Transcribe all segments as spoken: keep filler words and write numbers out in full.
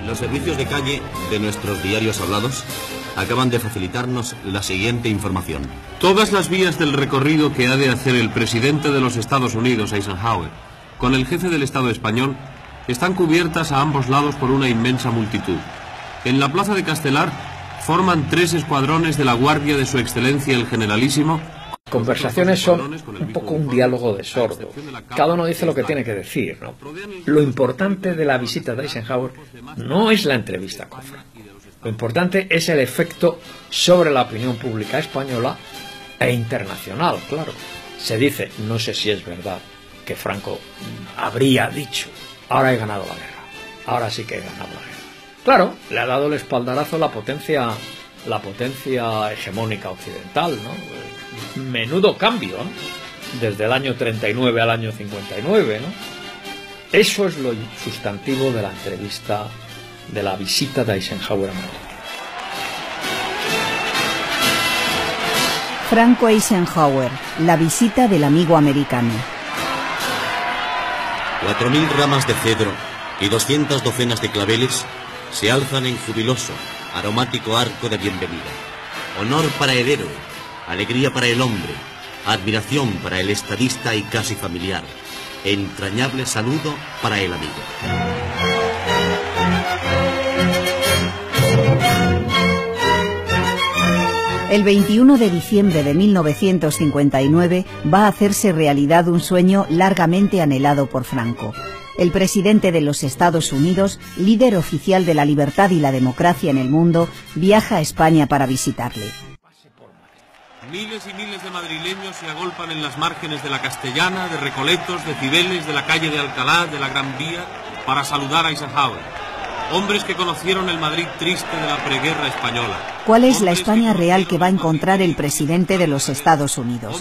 Los servicios de calle de nuestros diarios hablados acaban de facilitarnos la siguiente información. Todas las vías del recorrido que ha de hacer el presidente de los Estados Unidos, Eisenhower, con el jefe del Estado español, están cubiertas a ambos lados por una inmensa multitud. En la plaza de Castelar forman tres escuadrones de la guardia de su excelencia el generalísimo. Conversaciones son un poco un diálogo de sordo. Cada uno dice lo que tiene que decir, ¿no? Lo importante de la visita de Eisenhower no es la entrevista con Franco. Lo importante es el efecto sobre la opinión pública española e internacional, claro. Se dice, no sé si es verdad, que Franco habría dicho, ahora he ganado la guerra, ahora sí que he ganado la guerra. Claro, le ha dado el espaldarazo a la potencia, la potencia hegemónica occidental, ¿no? Menudo cambio, ¿no? Desde el año treinta y nueve al año cincuenta y nueve, ¿no? Eso es lo sustantivo de la entrevista, de la visita de Eisenhower a Madrid. Franco Eisenhower, la visita del amigo americano. Cuatro mil ramas de cedro y doscientas docenas de claveles se alzan en jubiloso, aromático arco de bienvenida. Honor para el héroe, alegría para el hombre, admiración para el estadista y casi familiar, entrañable saludo para el amigo. El veintiuno de diciembre de mil novecientos cincuenta y nueve va a hacerse realidad un sueño largamente anhelado por Franco. El presidente de los Estados Unidos, líder oficial de la libertad y la democracia en el mundo, viaja a España para visitarle. Miles y miles de madrileños se agolpan en las márgenes de la Castellana, de Recoletos, de Cibeles, de la calle de Alcalá, de la Gran Vía, para saludar a Eisenhower. Hombres que conocieron el Madrid triste de la preguerra española. ¿Cuál es la España real que va a encontrar el presidente de los Estados Unidos?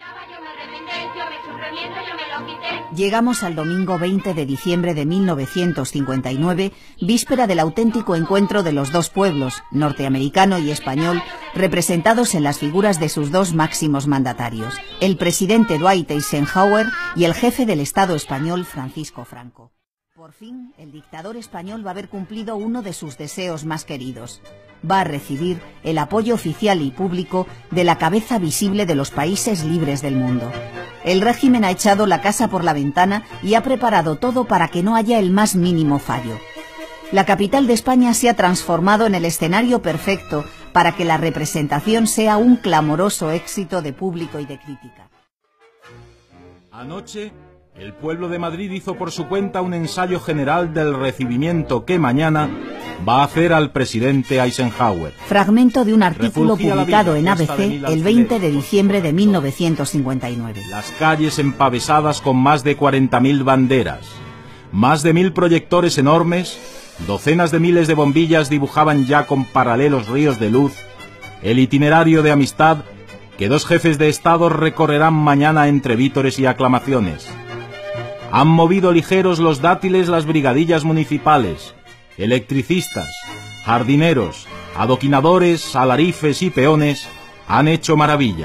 Llegamos al domingo veinte de diciembre de mil novecientos cincuenta y nueve, víspera del auténtico encuentro de los dos pueblos, norteamericano y español, representados en las figuras de sus dos máximos mandatarios, el presidente Dwight Eisenhower y el jefe del Estado español, Francisco Franco. Por fin, el dictador español va a haber cumplido uno de sus deseos más queridos. Va a recibir el apoyo oficial y público de la cabeza visible de los países libres del mundo. El régimen ha echado la casa por la ventana y ha preparado todo para que no haya el más mínimo fallo. La capital de España se ha transformado en el escenario perfecto para que la representación sea un clamoroso éxito de público y de crítica. Anoche, el pueblo de Madrid hizo por su cuenta un ensayo general del recibimiento que mañana va a hacer al presidente Eisenhower. Fragmento de un artículo publicado en A B C el veinte de diciembre de mil novecientos cincuenta y nueve. Las calles empavesadas con más de cuarenta mil banderas, más de mil proyectores enormes, docenas de miles de bombillas dibujaban ya con paralelos ríos de luz el itinerario de amistad que dos jefes de Estado recorrerán mañana entre vítores y aclamaciones. Han movido ligeros los dátiles las brigadillas municipales, electricistas, jardineros, adoquinadores, alarifes y peones han hecho maravillas.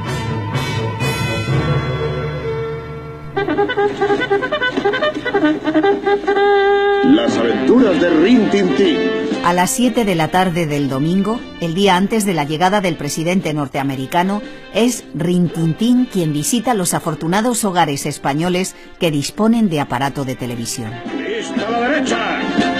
Las aventuras de Rin Tin Tin. A las siete de la tarde del domingo, el día antes de la llegada del presidente norteamericano, es Rin Tin Tin quien visita los afortunados hogares españoles que disponen de aparato de televisión. ¡Lista a la derecha!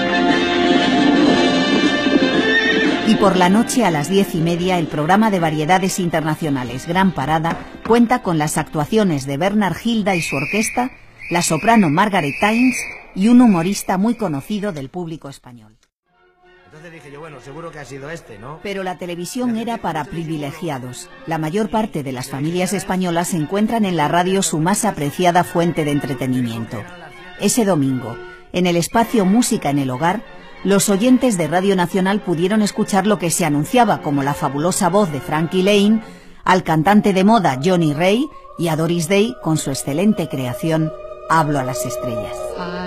Y por la noche a las diez y media, el programa de variedades internacionales Gran Parada cuenta con las actuaciones de Bernard Hilda y su orquesta, la soprano Margaret Tynes y un humorista muy conocido del público español. Entonces dije yo, bueno, seguro que ha sido este, ¿no? Pero la televisión era para privilegiados. La mayor parte de las familias españolas encuentran en la radio su más apreciada fuente de entretenimiento. Ese domingo, en el espacio Música en el Hogar, los oyentes de Radio Nacional pudieron escuchar lo que se anunciaba como la fabulosa voz de Frankie Lane, al cantante de moda Johnny Ray y a Doris Day con su excelente creación Hablo a las estrellas.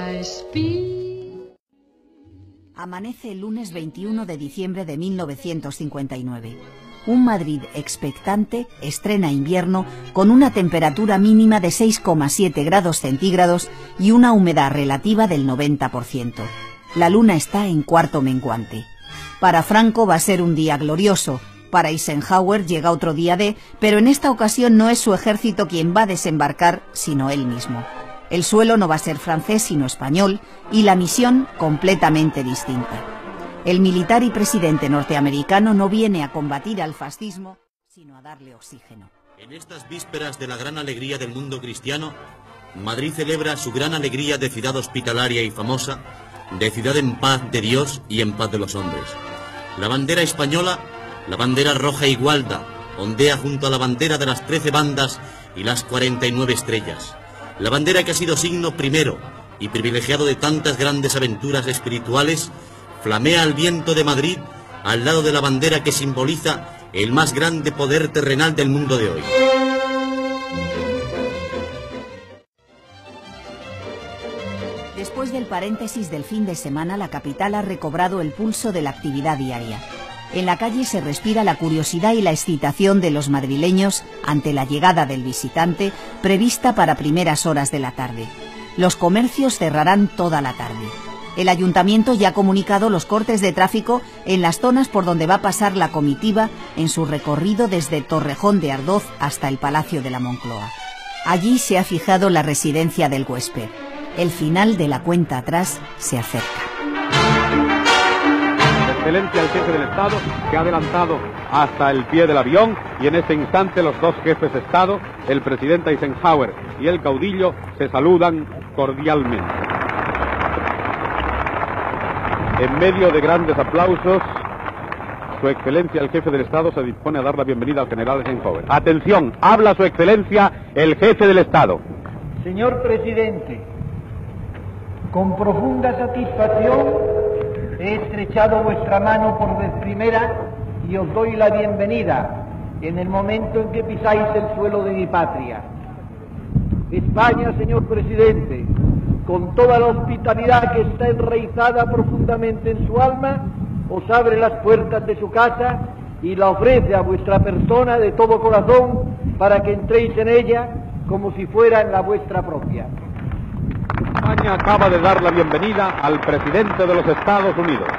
Amanece el lunes veintiuno de diciembre de mil novecientos cincuenta y nueve. Un Madrid expectante estrena invierno con una temperatura mínima de seis coma siete grados centígrados y una humedad relativa del noventa por ciento. La luna está en cuarto menguante. Para Franco va a ser un día glorioso. Para Eisenhower llega otro día D, pero en esta ocasión no es su ejército quien va a desembarcar, sino él mismo. El suelo no va a ser francés, sino español, y la misión completamente distinta. El militar y presidente norteamericano no viene a combatir al fascismo, sino a darle oxígeno. En estas vísperas de la gran alegría del mundo cristiano, Madrid celebra su gran alegría de ciudad hospitalaria y famosa, de ciudad en paz de Dios y en paz de los hombres. La bandera española, la bandera roja igualda, ondea junto a la bandera de las trece bandas y las cuarenta y nueve estrellas. La bandera que ha sido signo primero y privilegiado de tantas grandes aventuras espirituales, flamea al viento de Madrid al lado de la bandera que simboliza el más grande poder terrenal del mundo de hoy. Después del paréntesis del fin de semana, la capital ha recobrado el pulso de la actividad diaria. En la calle se respira la curiosidad y la excitación de los madrileños ante la llegada del visitante, prevista para primeras horas de la tarde. Los comercios cerrarán toda la tarde. El ayuntamiento ya ha comunicado los cortes de tráfico en las zonas por donde va a pasar la comitiva en su recorrido desde Torrejón de Ardoz hasta el Palacio de la Moncloa. Allí se ha fijado la residencia del huésped. El final de la cuenta atrás se acerca. Excelencia el jefe del Estado, que ha adelantado hasta el pie del avión, y en este instante los dos jefes de Estado, el presidente Eisenhower y el caudillo, se saludan cordialmente. En medio de grandes aplausos, Su Excelencia el jefe del Estado se dispone a dar la bienvenida al general Eisenhower. Atención, habla Su Excelencia el jefe del Estado. Señor presidente, con profunda satisfacción he estrechado vuestra mano por vez primera y os doy la bienvenida en el momento en que pisáis el suelo de mi patria. España, señor presidente, con toda la hospitalidad que está enraizada profundamente en su alma, os abre las puertas de su casa y la ofrece a vuestra persona de todo corazón para que entréis en ella como si fuera en la vuestra propia. España acaba de dar la bienvenida al presidente de los Estados Unidos.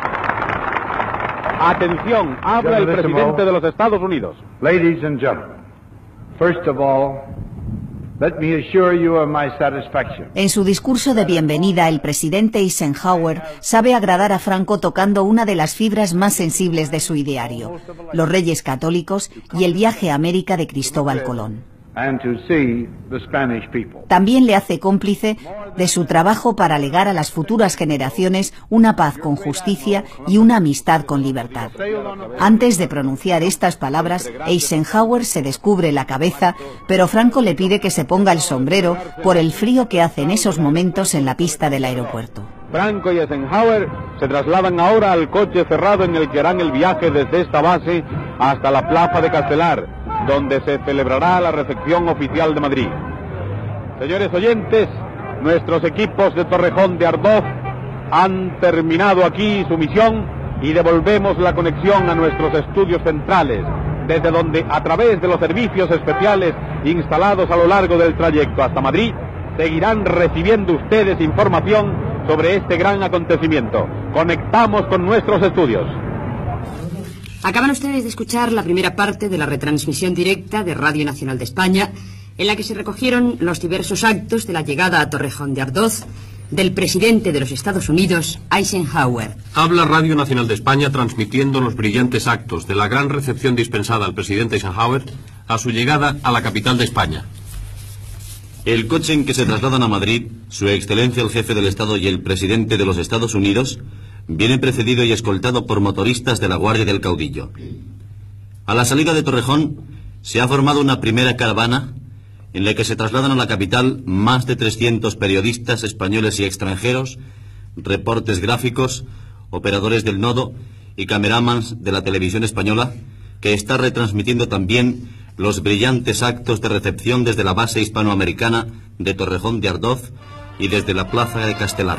Atención, habla el presidente de los Estados Unidos. Ladies and gentlemen, first of all, let me assure you of my satisfaction. En su discurso de bienvenida, el presidente Eisenhower sabe agradar a Franco tocando una de las fibras más sensibles de su ideario, los Reyes Católicos y el viaje a América de Cristóbal Colón. And to see the Spanish people. También le hace cómplice de su trabajo para legar a las futuras generaciones una paz con justicia y una amistad con libertad. Antes de pronunciar estas palabras, Eisenhower se descubre la cabeza, pero Franco le pide que se ponga el sombrero por el frío que hace en esos momentos en la pista del aeropuerto. Franco y Eisenhower se trasladan ahora al coche cerrado en el que harán el viaje desde esta base hasta la plaza de Castelar, donde se celebrará la recepción oficial de Madrid. Señores oyentes, nuestros equipos de Torrejón de Ardoz han terminado aquí su misión y devolvemos la conexión a nuestros estudios centrales, desde donde, a través de los servicios especiales instalados a lo largo del trayecto hasta Madrid, seguirán recibiendo ustedes información sobre este gran acontecimiento. Conectamos con nuestros estudios. Acaban ustedes de escuchar la primera parte de la retransmisión directa de Radio Nacional de España, en la que se recogieron los diversos actos de la llegada a Torrejón de Ardoz del presidente de los Estados Unidos, Eisenhower. Habla Radio Nacional de España transmitiendo los brillantes actos de la gran recepción dispensada al presidente Eisenhower a su llegada a la capital de España. El coche en que se trasladan a Madrid, Su Excelencia el jefe del Estado y el presidente de los Estados Unidos, viene precedido y escoltado por motoristas de la Guardia del Caudillo. A la salida de Torrejón se ha formado una primera caravana en la que se trasladan a la capital más de trescientos periodistas españoles y extranjeros, reportes gráficos, operadores del nodo y cameramans de la televisión española, que está retransmitiendo también los brillantes actos de recepción desde la base hispanoamericana de Torrejón de Ardoz y desde la plaza de Castelar.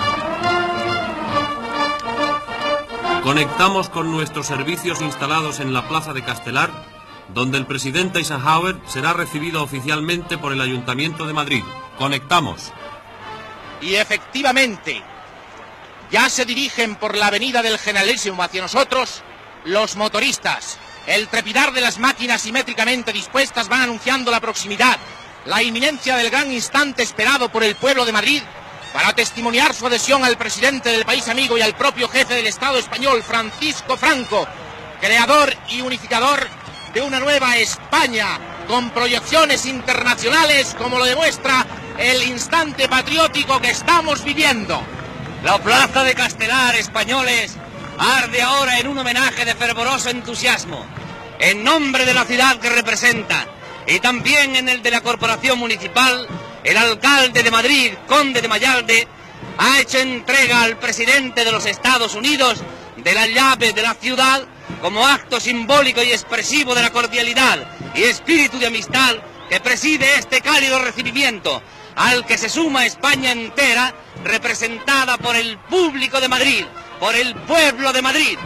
Conectamos con nuestros servicios instalados en la plaza de Castelar, donde el presidente Eisenhower será recibido oficialmente por el Ayuntamiento de Madrid. Conectamos. Y efectivamente, Ya se dirigen por la avenida del Generalísimo hacia nosotros los motoristas. El trepidar de las máquinas simétricamente dispuestas van anunciando la proximidad, la inminencia del gran instante esperado por el pueblo de Madrid para testimoniar su adhesión al presidente del país amigo y al propio jefe del Estado español, Francisco Franco, creador y unificador de una nueva España con proyecciones internacionales, como lo demuestra el instante patriótico que estamos viviendo. La plaza de Castelar, españoles, arde ahora en un homenaje de fervoroso entusiasmo, en nombre de la ciudad que representa y también en el de la corporación municipal. El alcalde de Madrid, conde de Mayalde, ha hecho entrega al presidente de los Estados Unidos de la llave de la ciudad como acto simbólico y expresivo de la cordialidad y espíritu de amistad que preside este cálido recibimiento, al que se suma España entera, representada por el público de Madrid, por el pueblo de Madrid.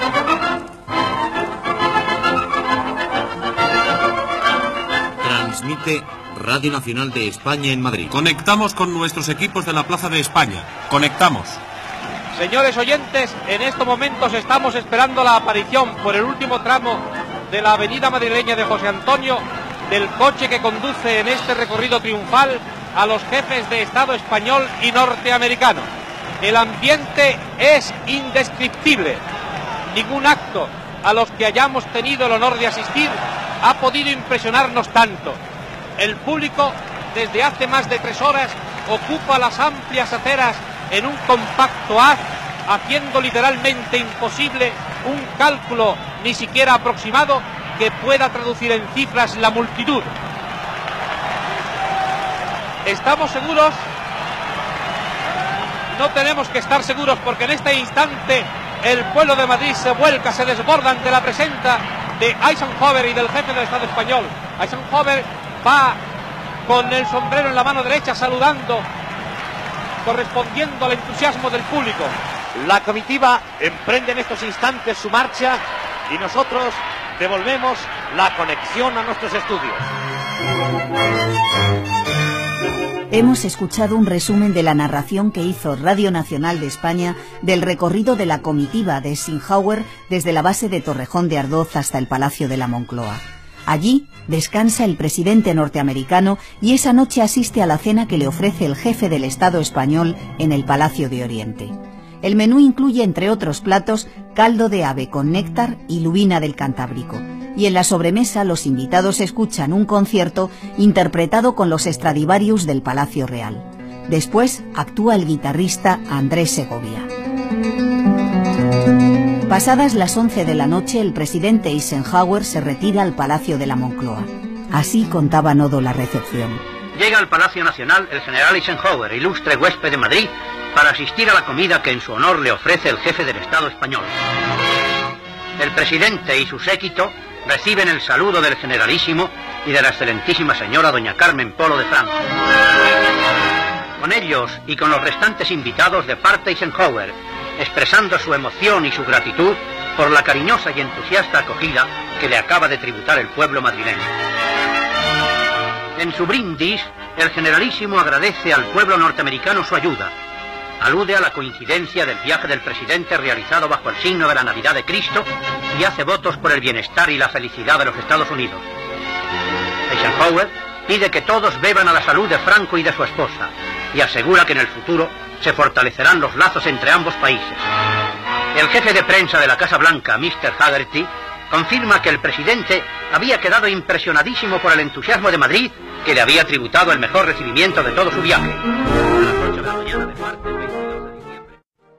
Transmite Radio Nacional de España en Madrid. Conectamos con nuestros equipos de la Plaza de España. Conectamos. Señores oyentes, en estos momentos estamos esperando la aparición por el último tramo de la avenida madrileña de José Antonio del coche que conduce en este recorrido triunfal a los jefes de Estado español y norteamericano. El ambiente es indescriptible. Ningún acto a los que hayamos tenido el honor de asistir ha podido impresionarnos tanto. El público, desde hace más de tres horas, ocupa las amplias aceras en un compacto haz, haciendo literalmente imposible un cálculo ni siquiera aproximado que pueda traducir en cifras la multitud. ¿Estamos seguros? No tenemos que estar seguros, porque en este instante el pueblo de Madrid se vuelca, se desborda ante la presencia de Eisenhower y del jefe del Estado español. Eisenhower va con el sombrero en la mano derecha saludando, correspondiendo al entusiasmo del público. La comitiva emprende en estos instantes su marcha y nosotros devolvemos la conexión a nuestros estudios. Hemos escuchado un resumen de la narración que hizo Radio Nacional de España del recorrido de la comitiva de Eisenhower desde la base de Torrejón de Ardoz hasta el Palacio de la Moncloa. Allí descansa el presidente norteamericano y esa noche asiste a la cena que le ofrece el jefe del Estado español en el Palacio de Oriente. El menú incluye, entre otros platos, caldo de ave con néctar y lubina del Cantábrico. Y en la sobremesa los invitados escuchan un concierto interpretado con los Stradivarius del Palacio Real. Después actúa el guitarrista Andrés Segovia. Pasadas las once de la noche, el presidente Eisenhower se retira al Palacio de la Moncloa. Así contaba Nodo la recepción. Llega al Palacio Nacional el general Eisenhower, ilustre huésped de Madrid, para asistir a la comida que en su honor le ofrece el jefe del Estado español. El presidente y su séquito reciben el saludo del generalísimo y de la excelentísima señora doña Carmen Polo de Franco. Con ellos y con los restantes invitados departe Eisenhower, expresando su emoción y su gratitud por la cariñosa y entusiasta acogida que le acaba de tributar el pueblo madrileño. En su brindis, el generalísimo agradece al pueblo norteamericano su ayuda. Alude a la coincidencia del viaje del presidente realizado bajo el signo de la Navidad de Cristo y hace votos por el bienestar y la felicidad de los Estados Unidos. Eisenhower pide que todos beban a la salud de Franco y de su esposa y asegura que en el futuro se fortalecerán los lazos entre ambos países. El jefe de prensa de la Casa Blanca, mister Haggerty, confirma que el presidente había quedado impresionadísimo por el entusiasmo de Madrid, que le había tributado el mejor recibimiento de todo su viaje. A las ocho de la mañana de martes veintidós de diciembre.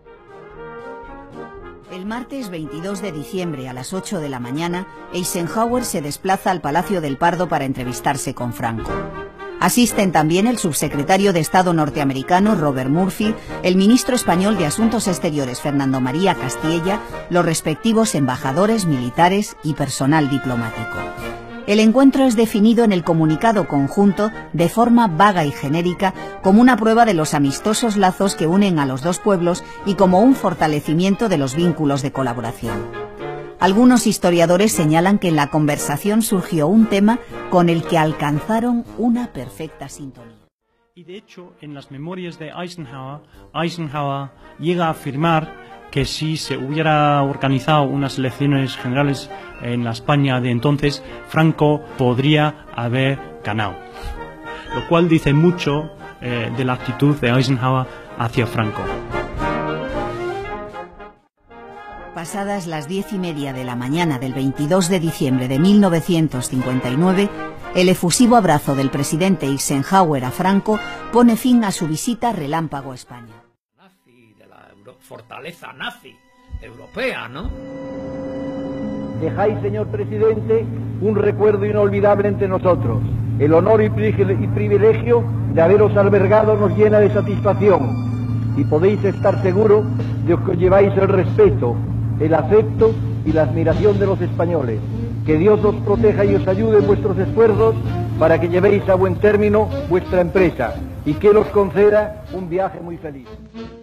El martes veintidós de diciembre a las ocho de la mañana, Eisenhower se desplaza al Palacio del Pardo para entrevistarse con Franco. Asisten también el subsecretario de Estado norteamericano Robert Murphy, el ministro español de Asuntos Exteriores Fernando María Castiella, los respectivos embajadores, militares y personal diplomático. El encuentro es definido en el comunicado conjunto de forma vaga y genérica como una prueba de los amistosos lazos que unen a los dos pueblos y como un fortalecimiento de los vínculos de colaboración. Algunos historiadores señalan que en la conversación surgió un tema con el que alcanzaron una perfecta sintonía. Y de hecho, en las memorias de Eisenhower, Eisenhower llega a afirmar que si se hubiera organizado unas elecciones generales en la España de entonces, Franco podría haber ganado. Lo cual dice mucho eh, de la actitud de Eisenhower hacia Franco. Pasadas las diez y media de la mañana del veintidós de diciembre de mil novecientos cincuenta y nueve, el efusivo abrazo del presidente Eisenhower a Franco pone fin a su visita relámpago a España. Nazi, de la Euro fortaleza nazi europea, ¿no? Dejáis, señor presidente, un recuerdo inolvidable entre nosotros. El honor y privilegio de haberos albergado nos llena de satisfacción y podéis estar seguros de que os lleváis el respeto, el afecto y la admiración de los españoles. Que Dios os proteja y os ayude en vuestros esfuerzos para que llevéis a buen término vuestra empresa y que Él os conceda un viaje muy feliz.